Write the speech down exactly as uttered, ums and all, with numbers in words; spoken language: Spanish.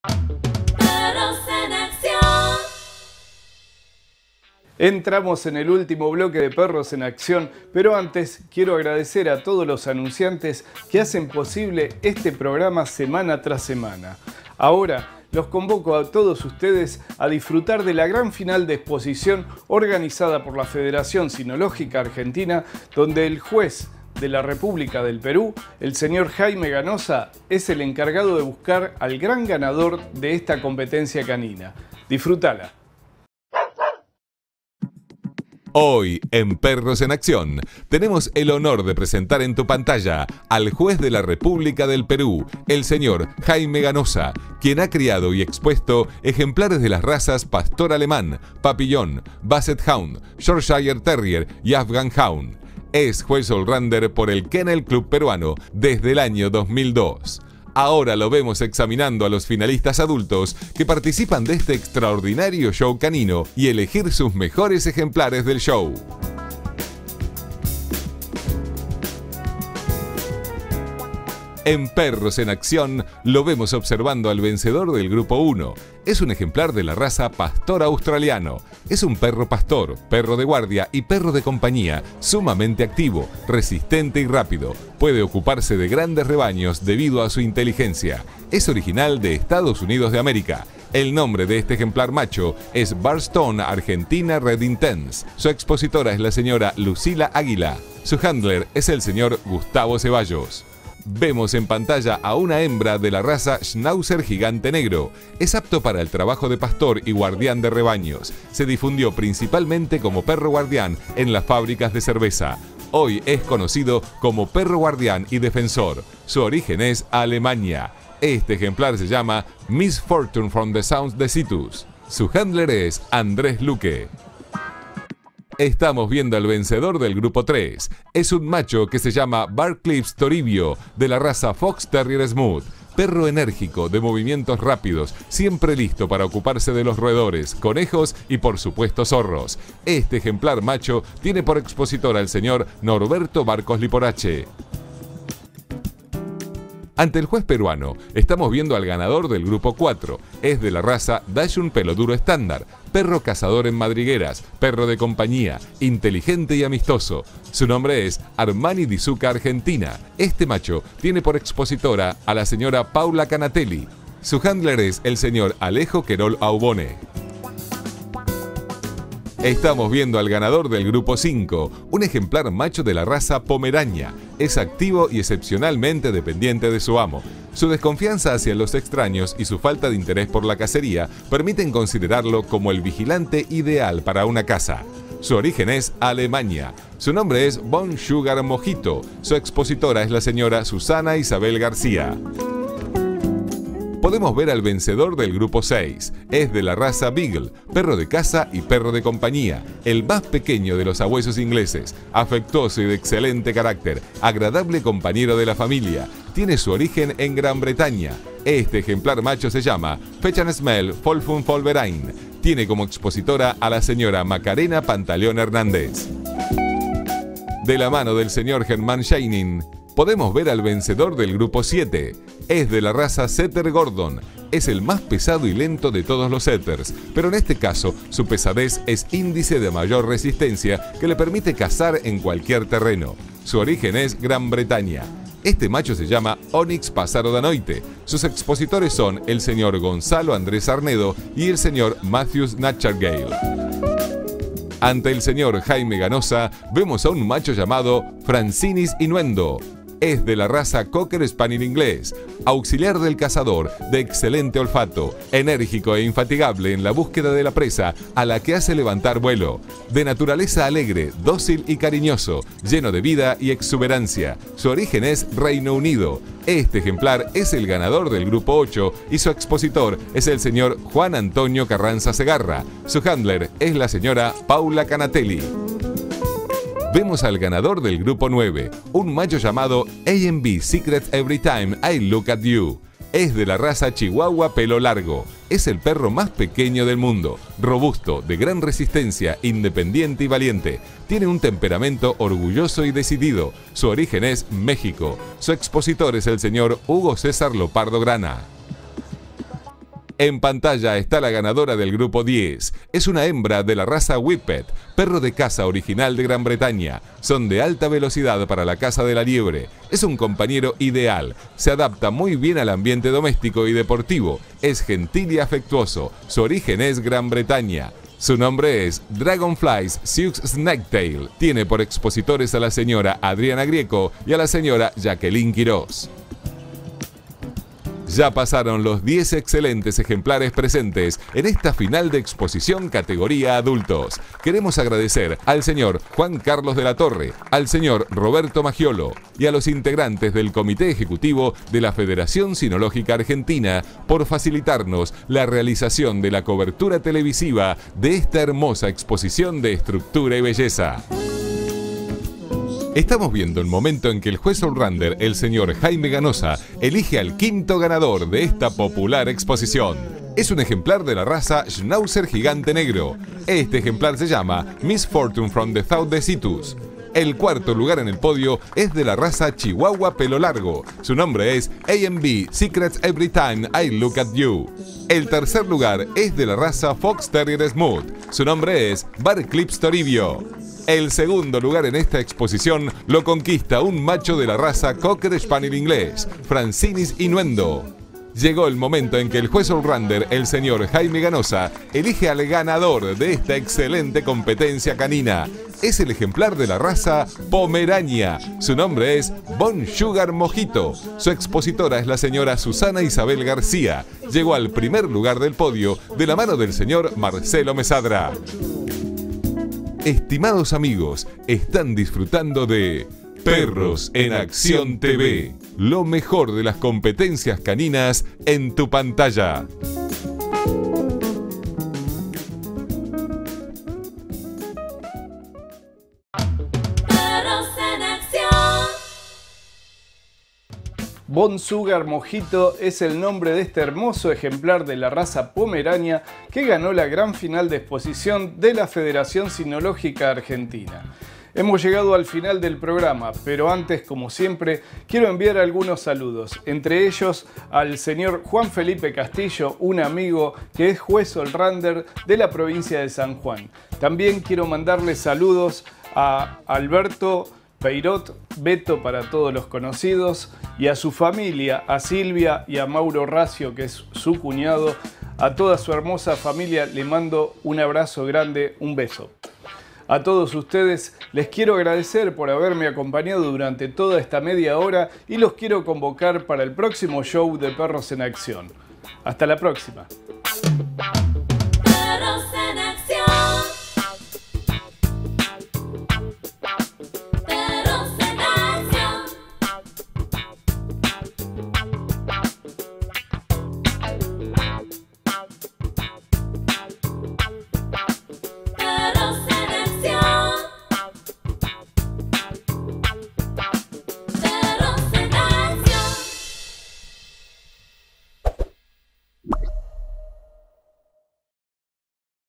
Perros en Acción. Entramos en el último bloque de Perros en Acción, pero antes quiero agradecer a todos los anunciantes que hacen posible este programa semana tras semana. Ahora los convoco a todos ustedes a disfrutar de la gran final de exposición organizada por la Federación Cinológica Argentina, donde el juez de la República del Perú, el señor Jaime Ganosa, es el encargado de buscar al gran ganador de esta competencia canina. Disfrútala. Hoy, en Perros en Acción, tenemos el honor de presentar en tu pantalla al juez de la República del Perú, el señor Jaime Ganosa, quien ha criado y expuesto ejemplares de las razas Pastor Alemán, Papillón, Basset Hound, Yorkshire Terrier y Afghan Hound. Es juez allrounder por el Kennel Club Peruano desde el año dos mil dos. Ahora lo vemos examinando a los finalistas adultos que participan de este extraordinario show canino y elegir sus mejores ejemplares del show. En Perros en Acción lo vemos observando al vencedor del grupo uno. Es un ejemplar de la raza Pastor Australiano. Es un perro pastor, perro de guardia y perro de compañía, sumamente activo, resistente y rápido. Puede ocuparse de grandes rebaños debido a su inteligencia. Es original de Estados Unidos de América. El nombre de este ejemplar macho es Barstone Argentina Red Intense. Su expositora es la señora Lucila Águila. Su handler es el señor Gustavo Ceballos. Vemos en pantalla a una hembra de la raza Schnauzer Gigante Negro. Es apto para el trabajo de pastor y guardián de rebaños. Se difundió principalmente como perro guardián en las fábricas de cerveza. Hoy es conocido como perro guardián y defensor. Su origen es Alemania. Este ejemplar se llama Miss Fortune from the Sounds de Citus. Su handler es Andrés Luque. Estamos viendo al vencedor del grupo tres. Es un macho que se llama Barclays Toribio, de la raza Fox Terrier Smooth. Perro enérgico, de movimientos rápidos, siempre listo para ocuparse de los roedores, conejos y por supuesto zorros. Este ejemplar macho tiene por expositor al señor Norberto Barcos Liporache. Ante el juez peruano, estamos viendo al ganador del grupo cuatro. Es de la raza Dachshund Peloduro Estándar, perro cazador en madrigueras, perro de compañía, inteligente y amistoso. Su nombre es Armani di Zucca Argentina. Este macho tiene por expositora a la señora Paula Canatelli. Su handler es el señor Alejo Querol Aubone. Estamos viendo al ganador del grupo cinco, un ejemplar macho de la raza Pomerania. Es activo y excepcionalmente dependiente de su amo. Su desconfianza hacia los extraños y su falta de interés por la cacería permiten considerarlo como el vigilante ideal para una casa. Su origen es Alemania. Su nombre es Bon Sugar Mojito. Su expositora es la señora Susana Isabel García. Podemos ver al vencedor del grupo seis. Es de la raza Beagle, perro de caza y perro de compañía, el más pequeño de los sabuesos ingleses, afectuoso y de excelente carácter, agradable compañero de la familia. Tiene su origen en Gran Bretaña. Este ejemplar macho se llama Fechan Smell Folfun Folverain. Tiene como expositora a la señora Macarena Pantaleón Hernández. De la mano del señor Germán Shining, podemos ver al vencedor del grupo siete. Es de la raza Setter Gordon. Es el más pesado y lento de todos los setters, pero en este caso su pesadez es índice de mayor resistencia que le permite cazar en cualquier terreno. Su origen es Gran Bretaña. Este macho se llama Onyx Passaro da Noite. Sus expositores son el señor Gonzalo Andrés Arnedo y el señor Matthews Natchergale. Ante el señor Jaime Ganosa vemos a un macho llamado Francinis Innuendo. Es de la raza Cocker Spaniel inglés, auxiliar del cazador, de excelente olfato, enérgico e infatigable en la búsqueda de la presa a la que hace levantar vuelo. De naturaleza alegre, dócil y cariñoso, lleno de vida y exuberancia. Su origen es Reino Unido. Este ejemplar es el ganador del grupo ocho y su expositor es el señor Juan Antonio Carranza Segarra. Su handler es la señora Paula Canatelli. Vemos al ganador del grupo nueve, un macho llamado A and B Secret Every Time I Look at You. Es de la raza Chihuahua pelo largo. Es el perro más pequeño del mundo, robusto, de gran resistencia, independiente y valiente. Tiene un temperamento orgulloso y decidido. Su origen es México. Su expositor es el señor Hugo César Lopardo Grana. En pantalla está la ganadora del grupo diez. Es una hembra de la raza Whippet, perro de caza original de Gran Bretaña. Son de alta velocidad para la caza de la liebre. Es un compañero ideal. Se adapta muy bien al ambiente doméstico y deportivo. Es gentil y afectuoso. Su origen es Gran Bretaña. Su nombre es Dragonflies Sioux Snaketail. Tiene por expositores a la señora Adriana Grieco y a la señora Jacqueline Quirós. Ya pasaron los diez excelentes ejemplares presentes en esta final de exposición categoría adultos. Queremos agradecer al señor Juan Carlos de la Torre, al señor Roberto Maggiolo y a los integrantes del Comité Ejecutivo de la Federación Sinológica Argentina por facilitarnos la realización de la cobertura televisiva de esta hermosa exposición de estructura y belleza. Estamos viendo el momento en que el juez allrounder, el señor Jaime Ganosa, elige al quinto ganador de esta popular exposición. Es un ejemplar de la raza Schnauzer gigante negro. Este ejemplar se llama Miss Fortune from the South de Citus. El cuarto lugar en el podio es de la raza Chihuahua pelo largo. Su nombre es A M B Secrets Every Time I Look at You. El tercer lugar es de la raza Fox Terrier Smooth. Su nombre es Bar Clips Toribio. El segundo lugar en esta exposición lo conquista un macho de la raza Cocker Spaniel inglés, Francinis Innuendo. Llegó el momento en que el juez allrounder, el señor Jaime Ganosa, elige al ganador de esta excelente competencia canina. Es el ejemplar de la raza Pomerania. Su nombre es Bon Sugar Mojito. Su expositora es la señora Susana Isabel García. Llegó al primer lugar del podio de la mano del señor Marcelo Mesadra. Estimados amigos, están disfrutando de Perros en Acción T V, lo mejor de las competencias caninas en tu pantalla. Perros en acción. Bon Sugar Mojito es el nombre de este hermoso ejemplar de la raza Pomerania que ganó la gran final de exposición de la Federación Sinológica Argentina. Hemos llegado al final del programa, pero antes, como siempre, quiero enviar algunos saludos, entre ellos al señor Juan Felipe Castillo, un amigo que es juez allrounder de la provincia de San Juan. También quiero mandarle saludos a Alberto Peirot, Beto para todos los conocidos, y a su familia, a Silvia y a Mauro Racio, que es su cuñado. A toda su hermosa familia le mando un abrazo grande, un beso. A todos ustedes les quiero agradecer por haberme acompañado durante toda esta media hora y los quiero convocar para el próximo show de Perros en Acción. Hasta la próxima.